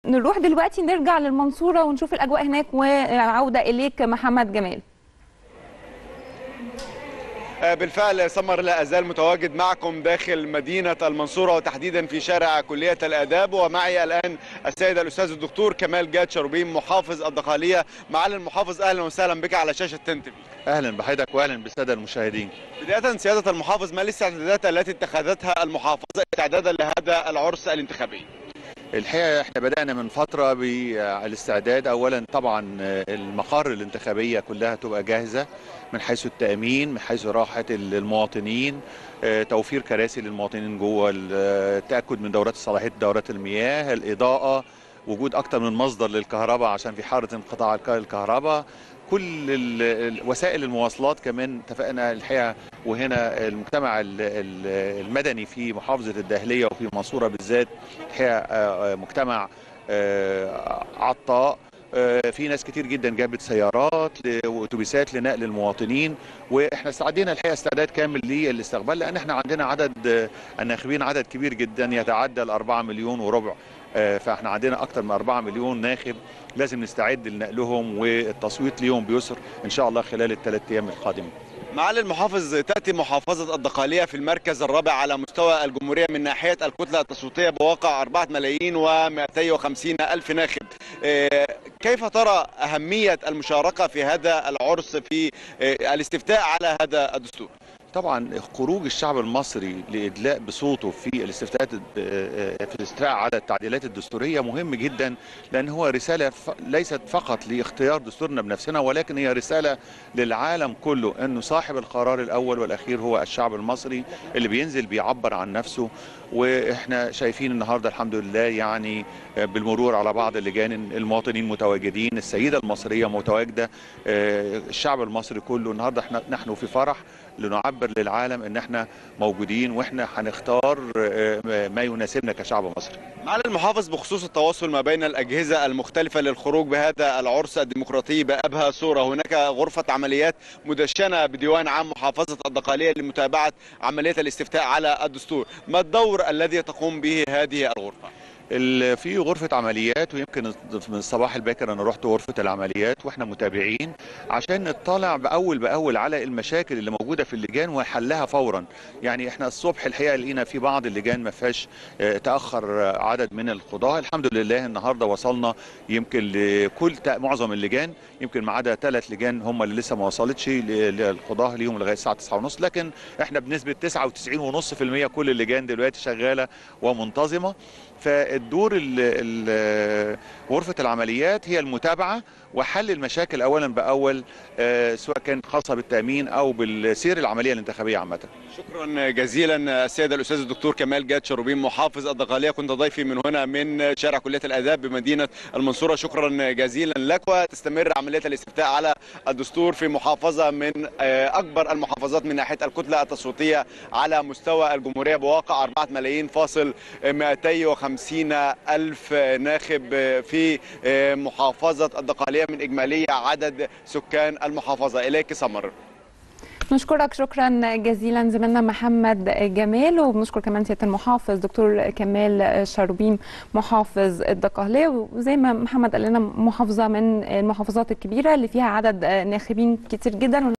نروح دلوقتي نرجع للمنصورة ونشوف الأجواء هناك، وعودة إليك محمد جمال. بالفعل سمر، لا أزال متواجد معكم داخل مدينة المنصورة وتحديدا في شارع كلية الآداب، ومعي الآن السيد الأستاذ الدكتور كمال جاد شروبيم محافظ الدقهلية. معالي المحافظ، أهلا وسهلا بك على شاشة تنتفي. اهلا بحضرتك واهلا بالساده المشاهدين. بداية سيادة المحافظ، ما الاستعدادات التي اتخذتها المحافظة استعدادا لهذا العرس الانتخابي؟ الحقيقه احنا بدانا من فتره بالاستعداد. اولا طبعا المقار الانتخابيه كلها تبقى جاهزه من حيث التامين، من حيث راحه المواطنين، توفير كراسي للمواطنين جوه، التاكد من دورات الصلاحيه، دورات المياه، الاضاءه، وجود اكتر من مصدر للكهرباء عشان في حاله انقطاع الكهرباء، كل وسائل المواصلات كمان اتفقنا الحقيقه. وهنا المجتمع المدني في محافظه الدقهليه وفي المنصوره بالذات الحقيقه مجتمع عطاء. في ناس كتير جدا جابت سيارات واتوبيسات لنقل المواطنين، واحنا استعدينا الحقيقه استعداد كامل للاستقبال، لان احنا عندنا عدد الناخبين عدد كبير جدا يتعدى ال 4 مليون وربع. فاحنا عندنا اكثر من 4 مليون ناخب لازم نستعد لنقلهم والتصويت ليهم بيسر ان شاء الله خلال الثلاث ايام القادمه. معالي المحافظ، تأتي محافظة الدقهلية في المركز الرابع على مستوى الجمهورية من ناحية الكتلة التصويتية بواقع 4 ملايين و250 ألف ناخب. كيف ترى أهمية المشاركة في هذا العرس في الاستفتاء على هذا الدستور؟ طبعا خروج الشعب المصري لادلاء بصوته في الاستفتاءات في الاستفتاء على التعديلات الدستوريه مهم جدا، لان هو رساله ليست فقط لاختيار دستورنا بنفسنا، ولكن هي رساله للعالم كله انه صاحب القرار الاول والاخير هو الشعب المصري اللي بينزل بيعبر عن نفسه. واحنا شايفين النهارده الحمد لله يعني بالمرور على بعض اللجان المواطنين متواجدين، السيده المصريه متواجده، الشعب المصري كله النهارده نحن في فرح لنعبر للعالم ان احنا موجودين واحنا هنختار ما يناسبنا كشعب مصري. معالي المحافظ، بخصوص التواصل ما بين الاجهزه المختلفه للخروج بهذا العرس الديمقراطي بأبهى صوره، هناك غرفه عمليات مدشنه بديوان عام محافظه الدقهليه لمتابعه عمليه الاستفتاء على الدستور، ما الدور الذي تقوم به هذه الغرفه؟ في غرفة عمليات، ويمكن من الصباح الباكر أنا رحت غرفة العمليات وإحنا متابعين عشان نطلع بأول بأول على المشاكل اللي موجودة في اللجان وحلها فورا. يعني إحنا الصبح الحقيقة لقينا في بعض اللجان ما فيهاش تأخر عدد من القضاة، الحمد لله النهاردة وصلنا يمكن لكل معظم اللجان، يمكن ما عدا 3 لجان هم اللي لسه ما وصلتش للقضاة ليهم لغاية الساعة 9:30، لكن إحنا بنسبة 99.5% كل اللجان دلوقتي شغالة ومنتظمة. فالدور غرفة العمليات هي المتابعة وحل المشاكل أولا بأول، سواء كانت خاصة بالتأمين أو بالسير العملية الانتخابية عامة. شكرا جزيلا السيد الأستاذ الدكتور كمال جاد شروبيم محافظ الدقهلية، كنت ضيفي من هنا من شارع كلية الآداب بمدينة المنصورة. شكرا جزيلا لك، وتستمر عملية الاستفتاء على الدستور في محافظة من أكبر المحافظات من ناحية الكتلة التصويتية على مستوى الجمهورية بواقع 4 ملايين فاصل 250 ألف ناخب في محافظة الدقهلية من إجمالية عدد سكان المحافظة. إليك سمر. نشكرك شكرا جزيلا زميلنا محمد جمال، وبنشكر كمان سياده المحافظ دكتور كمال شروبيم محافظ الدقهليه. وزي ما محمد قال لنا محافظه من المحافظات الكبيره اللي فيها عدد ناخبين كتير جدا.